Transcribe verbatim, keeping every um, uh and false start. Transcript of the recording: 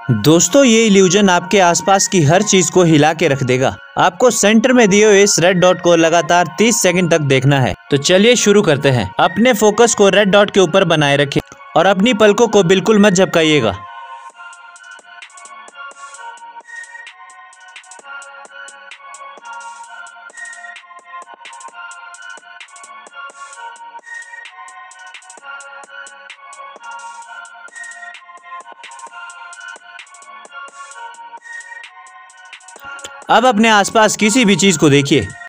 दोस्तों ये इल्यूजन आपके आसपास की हर चीज को हिला के रख देगा। आपको सेंटर में दिए हुए इस रेड डॉट को लगातार तीस सेकंड तक देखना है। तो चलिए शुरू करते हैं। अपने फोकस को रेड डॉट के ऊपर बनाए रखें और अपनी पलकों को बिल्कुल मत झपकाइएगा। अब अपने आसपास किसी भी चीज को देखिए।